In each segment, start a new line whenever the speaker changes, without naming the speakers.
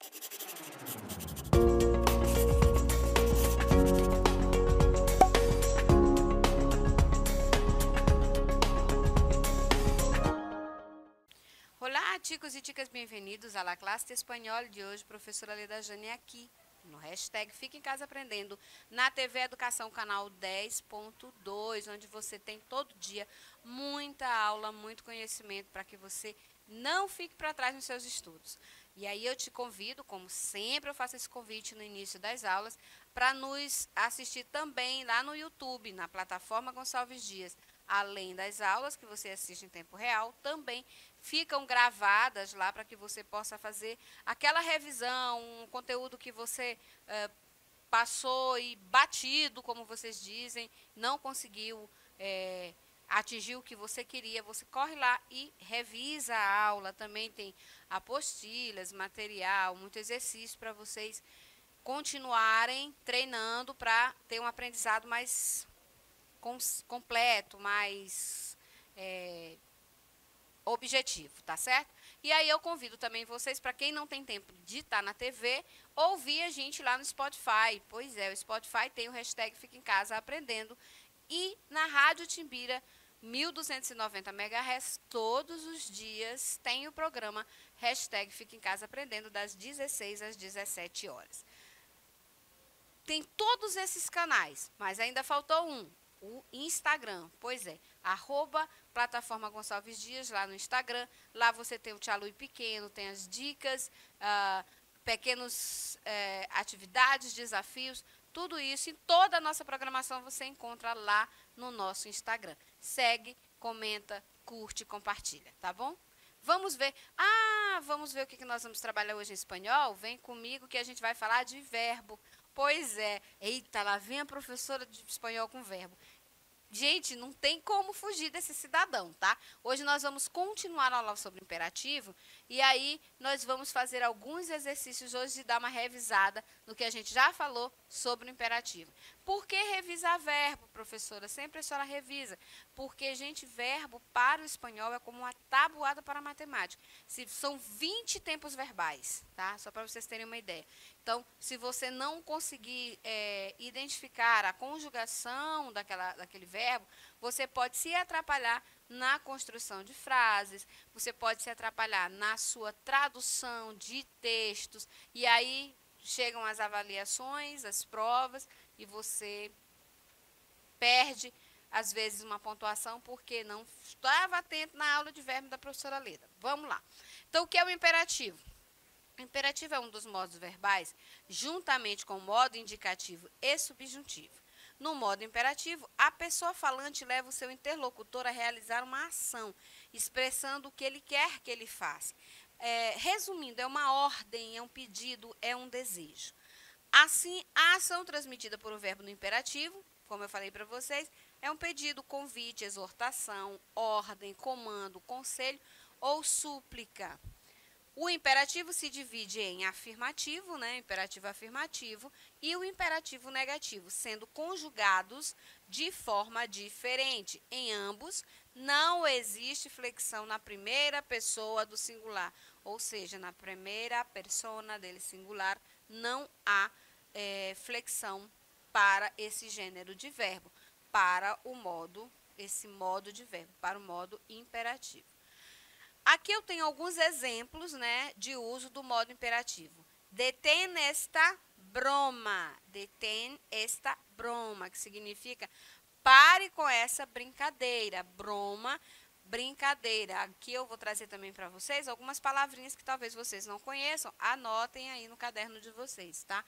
Olá, chicos e chicas, bem-vindos à la classe de espanhol de hoje. Professora Leda Jane aqui, no hashtag Fica em Casa Aprendendo, na TV Educação, canal 10.2, onde você tem todo dia muita aula, muito conhecimento para que você não fique para trás nos seus estudos. E aí eu te convido, como sempre eu faço esse convite no início das aulas, para nos assistir também lá no YouTube, na plataforma Gonçalves Dias. Além das aulas que você assiste em tempo real, também ficam gravadas lá para que você possa fazer aquela revisão, um conteúdo que você passou e batido, como vocês dizem, não conseguiu atingir o que você queria, você corre lá e revisa a aula. Também tem apostilas, material, muito exercício para vocês continuarem treinando para ter um aprendizado mais completo, mais objetivo, tá certo? E aí eu convido também vocês, para quem não tem tempo de estar na TV, ouvir a gente lá no Spotify. Pois é, o Spotify tem o hashtag Fica em Casa Aprendendo. E na Rádio Timbira, 1290 MHz, todos os dias tem o programa hashtag Fica em Casa Aprendendo, das 16 às 17 horas. Tem todos esses canais, mas ainda faltou um, o Instagram. Pois é, @plataforma Gonçalves Dias lá no Instagram. Lá você tem o Tia Lui Pequeno, tem as dicas, pequenas atividades, desafios, tudo isso. E toda a nossa programação você encontra lá no nosso Instagram. Segue, comenta, curte, compartilha, tá bom? Vamos ver. Vamos ver o que nós vamos trabalhar hoje em espanhol? Vem comigo que a gente vai falar de verbo. Pois é. Eita, lá vem a professora de espanhol com verbo. Gente, não tem como fugir desse cidadão, tá? Hoje nós vamos continuar a aula sobre o imperativo e aí nós vamos fazer alguns exercícios hoje de dar uma revisada no que a gente já falou sobre o imperativo. Por que revisar verbo, professora? Sempre a senhora revisa. Porque, gente, verbo para o espanhol é como uma tabuada para a matemática. São 20 tempos verbais, tá? Só para vocês terem uma ideia. Então, se você não conseguir identificar a conjugação daquele verbo, você pode se atrapalhar na construção de frases, você pode se atrapalhar na sua tradução de textos, e aí chegam as avaliações, as provas, e você perde, às vezes, uma pontuação porque não estava atento na aula de verbo da professora Leda. Vamos lá. Então, o que é o imperativo? O imperativo é um dos modos verbais, juntamente com o modo indicativo e subjuntivo. No modo imperativo, a pessoa falante leva o seu interlocutor a realizar uma ação, expressando o que ele quer que ele faça. Resumindo, é uma ordem, é um pedido, é um desejo. Assim, a ação transmitida por um verbo no imperativo, como eu falei para vocês, é um pedido, convite, exortação, ordem, comando, conselho ou súplica. O imperativo se divide em afirmativo, né, imperativo afirmativo, e o imperativo negativo, sendo conjugados de forma diferente. Em ambos, não existe flexão na primeira pessoa do singular, ou seja, na primeira persona dele singular, não há flexão para esse gênero de verbo, para esse modo de verbo, para o modo imperativo. Aqui eu tenho alguns exemplos, né, de uso do modo imperativo. Detén esta broma. Detén esta broma, que significa pare com essa brincadeira. Broma, brincadeira. Aqui eu vou trazer também para vocês algumas palavrinhas que talvez vocês não conheçam. Anotem aí no caderno de vocês, tá?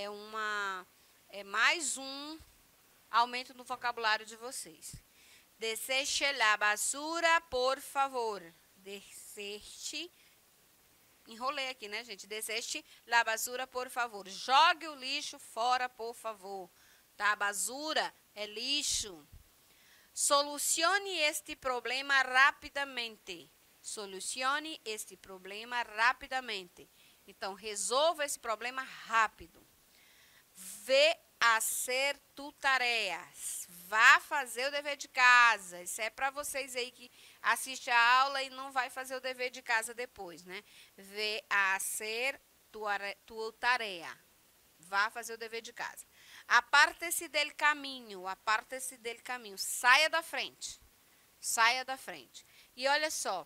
É mais um aumento no vocabulário de vocês. Deseche la basura, por favor. Deseche, enrolei aqui, né, gente? Deseche la basura, por favor. Jogue o lixo fora, por favor. Tá? Basura é lixo. Solucione este problema rapidamente. Solucione este problema rapidamente. Então, resolva esse problema rápido. Ve a ser tu tareas. Vá fazer o dever de casa. Isso é para vocês aí que assiste a aula e não vai fazer o dever de casa depois, né? Ve a ser tua tarea. Vá fazer o dever de casa. Aparte-se del caminho, aparte-se del caminho. Saia da frente. Saia da frente. E olha só,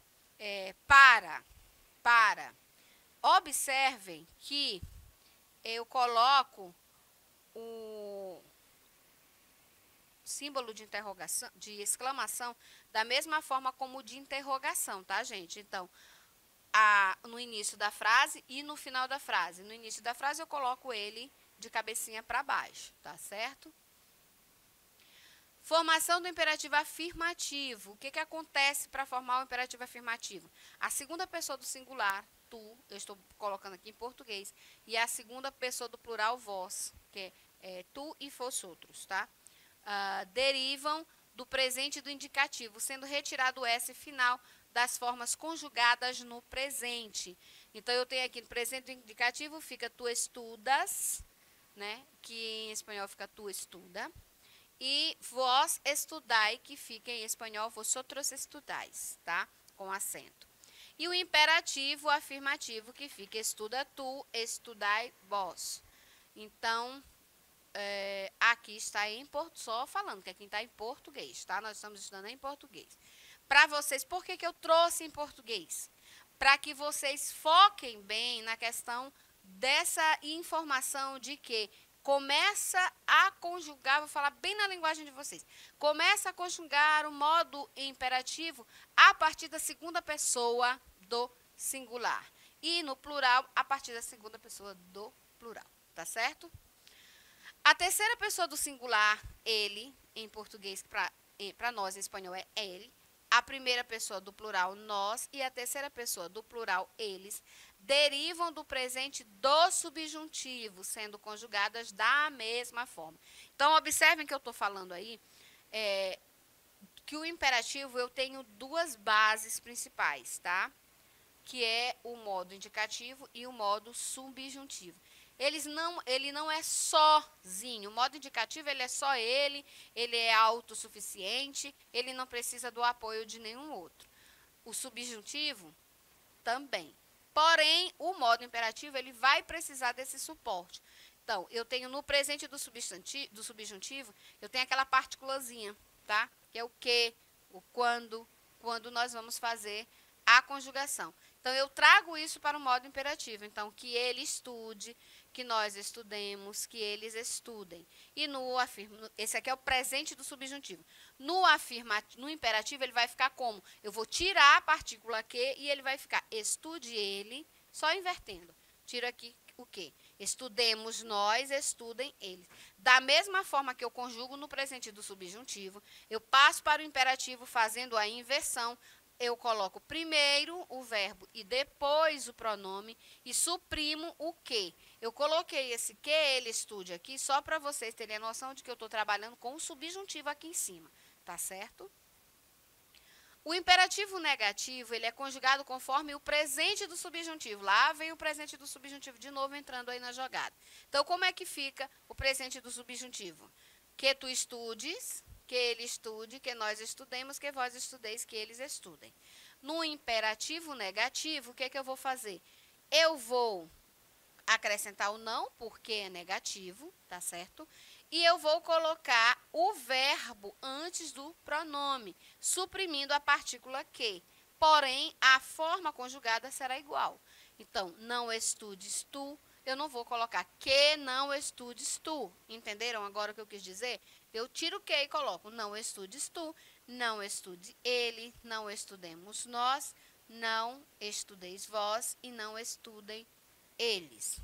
para. Observem que eu coloco o símbolo de interrogação, de exclamação, da mesma forma como de interrogação, tá, gente? Então, no início da frase e no final da frase. No início da frase eu coloco ele de cabecinha para baixo, tá certo? Formação do imperativo afirmativo. O que acontece para formar o imperativo afirmativo? A segunda pessoa do singular, tu, eu estou colocando aqui em português, e a segunda pessoa do plural, vós, que é tu e vosotros, tá? Derivam do presente do indicativo, sendo retirado o S final das formas conjugadas no presente. Então, eu tenho aqui no presente do indicativo, fica tu estudas, né? Que em espanhol fica tu estuda. E vós estudai, que fica em espanhol vosotros estudais, tá? Com acento. E o imperativo afirmativo, que fica estuda tu, estudai vós. Então, aqui está em português, só falando que aqui está em português, tá? Nós estamos estudando em português. Para vocês, por que eu trouxe em português? Para que vocês foquem bem na questão dessa informação de que começa a conjugar, vou falar bem na linguagem de vocês, começa a conjugar o modo imperativo a partir da segunda pessoa do singular. E no plural, a partir da segunda pessoa do plural, tá certo? A terceira pessoa do singular, ele, em português, para nós em espanhol é ele. A primeira pessoa do plural, nós, e a terceira pessoa do plural, eles, derivam do presente do subjuntivo, sendo conjugadas da mesma forma. Então, observem que eu estou falando aí, que o imperativo eu tenho duas bases principais, tá? Que é o modo indicativo e o modo subjuntivo. Ele não é sozinho. O modo indicativo, ele é só ele é autossuficiente, ele não precisa do apoio de nenhum outro. O subjuntivo, também. Porém, o modo imperativo, ele vai precisar desse suporte. Então, eu tenho no presente do subjuntivo, eu tenho aquela partículazinha, tá? Que é o que, o quando nós vamos fazer a conjugação. Então, eu trago isso para o modo imperativo. Então, que ele estude, que nós estudemos, que eles estudem. E esse aqui é o presente do subjuntivo. No imperativo, ele vai ficar como? Eu vou tirar a partícula que e ele vai ficar estude ele, só invertendo. Tiro aqui o que? Estudemos nós, estudem eles. Da mesma forma que eu conjugo no presente do subjuntivo, eu passo para o imperativo fazendo a inversão. Eu coloco primeiro o verbo e depois o pronome e suprimo o que. Eu coloquei esse que ele estude aqui só para vocês terem a noção de que eu estou trabalhando com o subjuntivo aqui em cima, tá certo? O imperativo negativo, ele é conjugado conforme o presente do subjuntivo. Lá vem o presente do subjuntivo de novo entrando aí na jogada. Então, como é que fica o presente do subjuntivo? Que tu estudes, que ele estude, que nós estudemos, que vós estudeis, que eles estudem. No imperativo negativo, o que eu vou fazer? Eu vou acrescentar o não, porque é negativo, tá certo? E eu vou colocar o verbo antes do pronome, suprimindo a partícula que. Porém, a forma conjugada será igual. Então, não estudes tu, eu não vou colocar que não estudes tu. Entenderam agora o que eu quis dizer? Eu tiro o que e coloco não estudes tu, não estude ele, não estudemos nós, não estudeis vós e não estudem eles.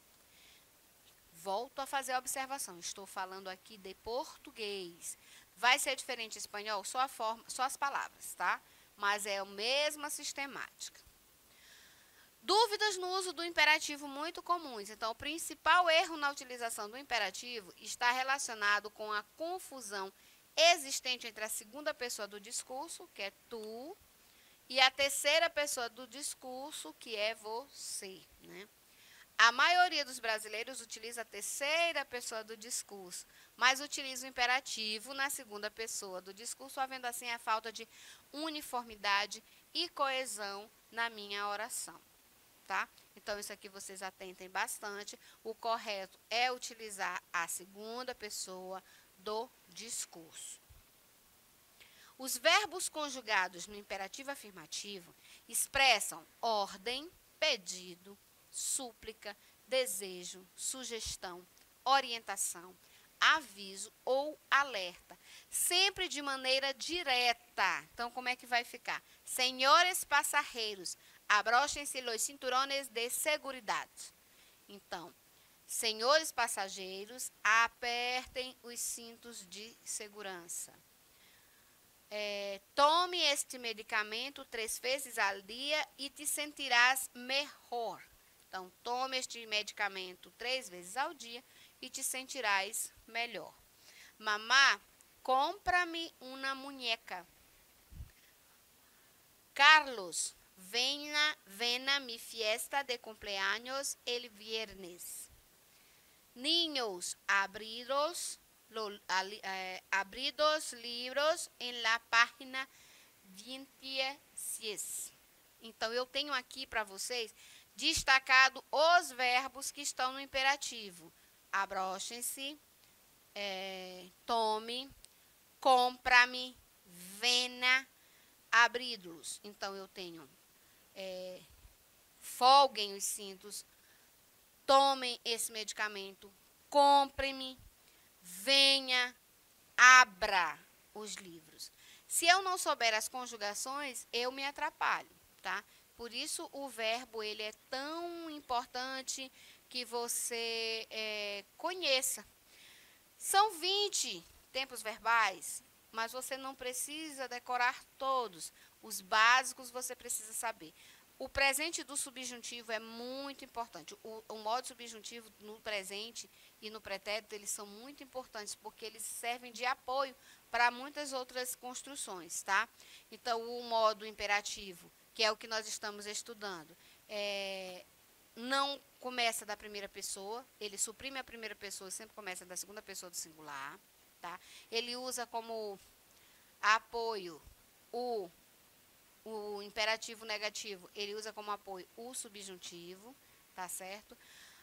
Volto a fazer a observação. Estou falando aqui de português. Vai ser diferente em espanhol, só as palavras, tá? Mas é a mesma sistemática. Dúvidas no uso do imperativo muito comuns. Então, o principal erro na utilização do imperativo está relacionado com a confusão existente entre a segunda pessoa do discurso, que é tu, e a terceira pessoa do discurso, que é você, né? A maioria dos brasileiros utiliza a terceira pessoa do discurso, mas utiliza o imperativo na segunda pessoa do discurso, havendo assim a falta de uniformidade e coesão na minha oração. tá? Então, isso aqui vocês atentem bastante. O correto é utilizar a segunda pessoa do discurso. Os verbos conjugados no imperativo afirmativo expressam ordem, pedido, súplica, desejo, sugestão, orientação, aviso ou alerta, sempre de maneira direta. Então, como é que vai ficar? Senhores passageiros, abrochem-se los cinturones de seguridade. Então, senhores passageiros, apertem os cintos de segurança. Tome este medicamento 3 vezes ao dia e te sentirás melhor. Então, tome este medicamento 3 vezes ao dia e te sentirás melhor. Mamá, compra-me uma muñeca. Carlos, ven a mi fiesta de cumpleaños el viernes. Niños, abridos livros em la página 26. Então, eu tenho aqui para vocês destacado os verbos que estão no imperativo. Abrochem-se, tome, compra-me, venha, abridos. Então, eu tenho folguem os cintos, tomem esse medicamento, comprem-me, venha, abra os livros. Se eu não souber as conjugações, eu me atrapalho, tá? Por isso, o verbo ele é tão importante que você conheça. São 20 tempos verbais, mas você não precisa decorar todos. Os básicos você precisa saber. O presente do subjuntivo é muito importante. O modo subjuntivo no presente e no pretérito, eles são muito importantes, porque eles servem de apoio para muitas outras construções, tá? Então, o modo imperativo, que é o que nós estamos estudando, não começa da primeira pessoa, ele suprime a primeira pessoa, sempre começa da segunda pessoa do singular, tá? Ele usa como apoio o imperativo negativo, ele usa como apoio o subjuntivo, tá certo?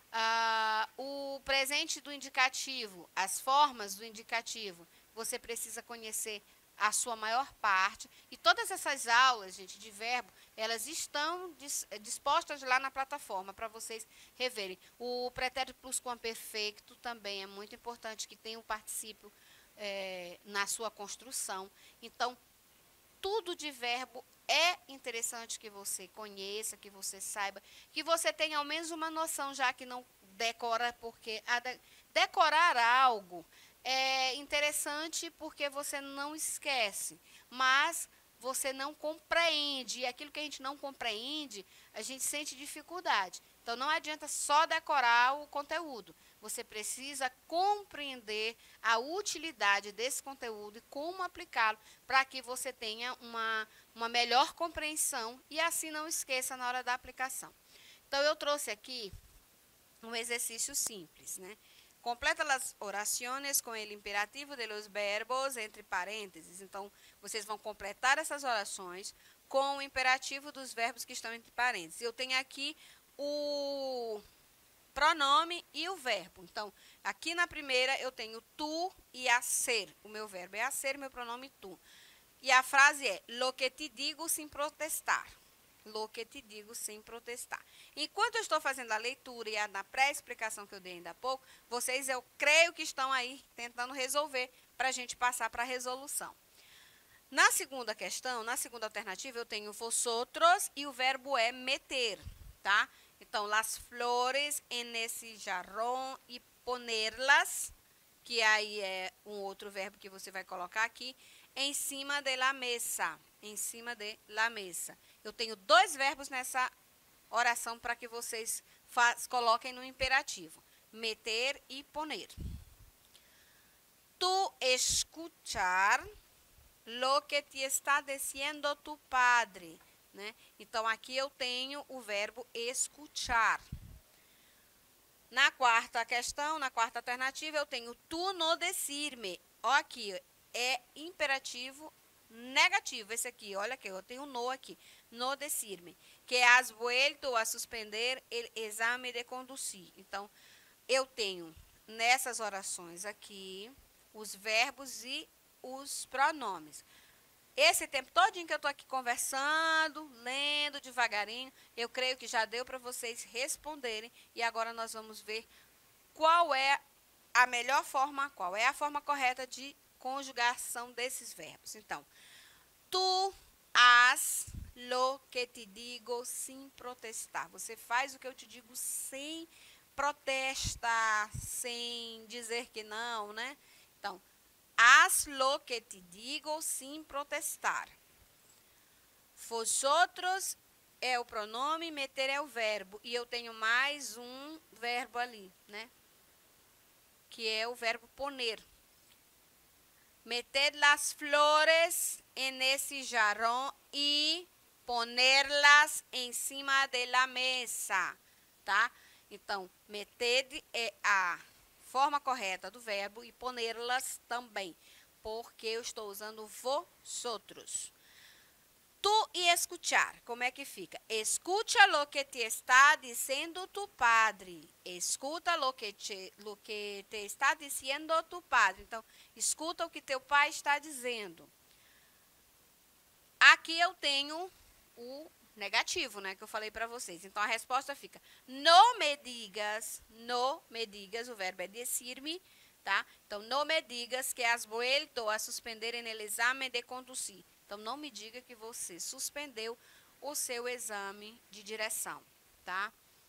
O presente do indicativo, as formas do indicativo, você precisa conhecer a sua maior parte. E todas essas aulas, gente, de verbo, elas estão dispostas lá na plataforma para vocês reverem. O pretérito plusquamperfeito também é muito importante que tenha um particípio na sua construção. Então, tudo de verbo é interessante que você conheça, que você saiba, que você tenha ao menos uma noção, já que não decora, porque decorar algo é interessante porque você não esquece, mas você não compreende, e aquilo que a gente não compreende, a gente sente dificuldade. Então, não adianta só decorar o conteúdo. Você precisa compreender a utilidade desse conteúdo e como aplicá-lo para que você tenha uma melhor compreensão e assim não esqueça na hora da aplicação. Então, eu trouxe aqui um exercício simples, né? Completa as orações com o imperativo de los verbos entre parênteses. Então, vocês vão completar essas orações com o imperativo dos verbos que estão entre parênteses. Eu tenho aqui o pronome e o verbo. Então, aqui na primeira eu tenho tu e a ser. O meu verbo é a ser, meu pronome tu. E a frase é, lo que te digo sem protestar. Lo que te digo sem protestar. Enquanto eu estou fazendo a leitura e na pré-explicação que eu dei ainda há pouco, vocês, eu creio que estão aí tentando resolver para a gente passar para a resolução. Na segunda questão, na segunda alternativa, eu tenho vosotros e o verbo é meter, tá? Então, las flores en ese jarrón e ponerlas, que aí é um outro verbo que você vai colocar aqui, em cima de la mesa. Em cima de la mesa. Eu tenho 2 verbos nessa oração para que vocês coloquem no imperativo. Meter e poner. Tu escuchar lo que te está diciendo tu padre. Né? Então, aqui eu tenho o verbo escuchar. Na quarta questão, na quarta alternativa, eu tenho tu no decirme. Ó, aqui é imperativo negativo. Esse aqui, olha aqui, eu tenho no aqui. No decirme. que has vuelto a suspender el exame de conducir. Então, eu tenho nessas orações aqui os verbos e os pronomes. Esse tempo todinho que eu estou aqui conversando, lendo devagarinho, eu creio que já deu para vocês responderem. E agora nós vamos ver qual é a melhor forma, qual é a forma correta de conjugação desses verbos. Então, tu haz lo que te digo sem protestar. Você faz o que eu te digo sem protestar, sem dizer que não, né? Então, haz lo que te digo sem protestar. Vosotros é o pronome, meter é o verbo. E eu tenho mais um verbo ali, né? Que é o verbo poner. Meter las flores en ese jarrón y ponerlas encima de la mesa, tá? Então, meter é a forma correta do verbo e ponerlas também, porque eu estou usando vosotros. Tu e escuchar, como é que fica? Escucha lo que te está dizendo tu padre. Escuta lo que te está dizendo tu padre. Então, escuta o que teu pai está dizendo. Aqui eu tenho o negativo, né, que eu falei para vocês. Então, a resposta fica, no me digas, o verbo é decir-me, tá? Então, no me digas que has vuelto a suspender en el exame de conducir. Então, não me diga que você suspendeu o seu exame de direção, tá?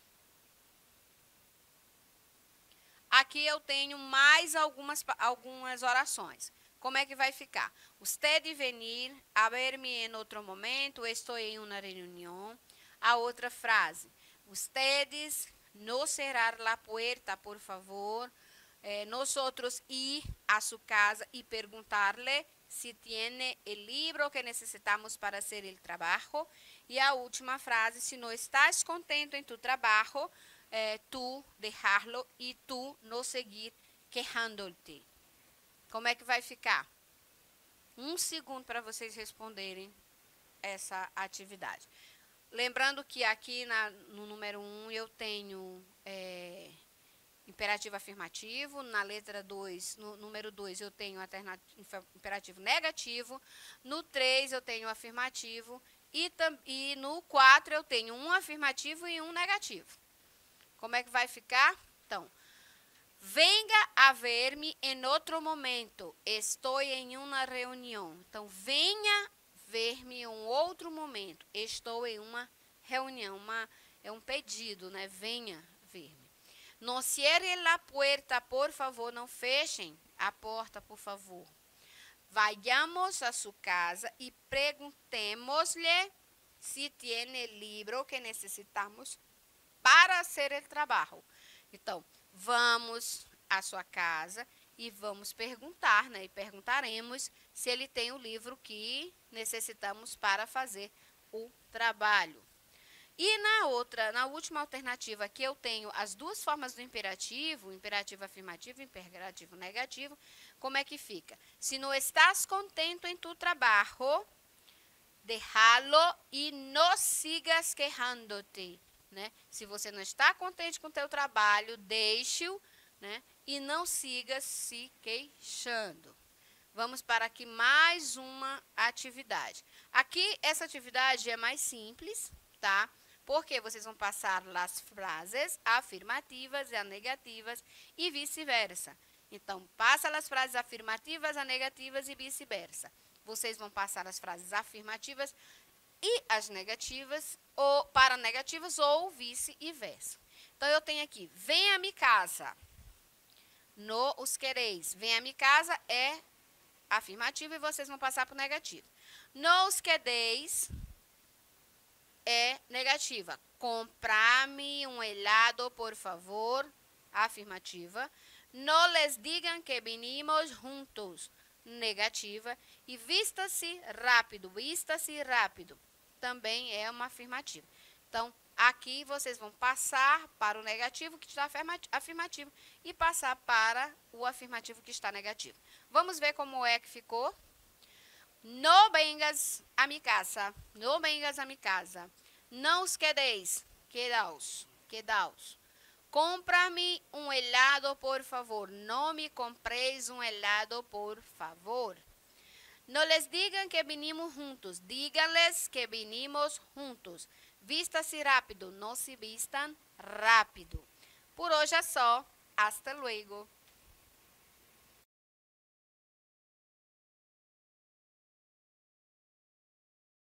Aqui eu tenho mais algumas orações. Como é que vai ficar? Usted venir a ver-me em outro momento, estou em uma reunião. A outra frase, ustedes no cerrar la puerta, por favor. Nosotros ir a su casa y perguntarle si tiene el libro que necesitamos para hacer el trabajo. E a última frase, se não estás contento em tu trabalho, tu dejarlo e tu no seguir quejándote. Como é que vai ficar? Um segundo para vocês responderem essa atividade. Lembrando que aqui no número 1 eu tenho imperativo afirmativo, na letra 2, no número 2 eu tenho imperativo negativo, no 3 eu tenho afirmativo e no 4 eu tenho um afirmativo e um negativo. Como é que vai ficar? Então, venga a ver-me em outro momento, estou em uma reunião. Então, venha ver-me em um outro momento, estou em uma reunião, é um pedido, né? Venha ver-me. Não cierre la puerta, por favor, não fechem a porta, por favor. Vayamos a su casa e perguntemos-lhe se tiene el libro que necesitamos para hacer el trabajo. Então, vamos à sua casa e vamos perguntar, né? E perguntaremos se ele tem o livro que necessitamos para fazer o trabalho. E na última alternativa aqui eu tenho as duas formas do imperativo, imperativo afirmativo e imperativo negativo. Como é que fica? Se não estás contento em tu trabalho, déjalo e no sigas quejándote, né? Se você não está contente com o teu trabalho, deixe-o, né? E não siga se queixando. Vamos para aqui mais uma atividade. Aqui essa atividade é mais simples, tá? Porque vocês vão passar as frases afirmativas e negativas e vice-versa. Então, passa as frases afirmativas, a negativas e vice-versa. Vocês vão passar as frases afirmativas e as negativas, ou para negativas, ou vice-versa. Então, eu tenho aqui, venha a minha casa. No os quereis. Venha a minha casa é afirmativo e vocês vão passar para o negativo. No os quereis é negativa. Comprar-me um helado, por favor. Afirmativa. No les digan que vinimos juntos. Negativa. E vista-se rápido. Vista-se rápido. Também é uma afirmativa. Então, aqui vocês vão passar para o negativo que está afirmativo e passar para o afirmativo que está negativo. Vamos ver como é que ficou. No vengas a mi casa. No vengas a mi casa. Não os quedeis, quedaos. Compra-me um helado, por favor. No me compréis un helado, por favor. No les digan que vinimos juntos, díganles que vinimos juntos. Vista-se rápido, não se vistam rápido. Por hoje é só. Hasta luego.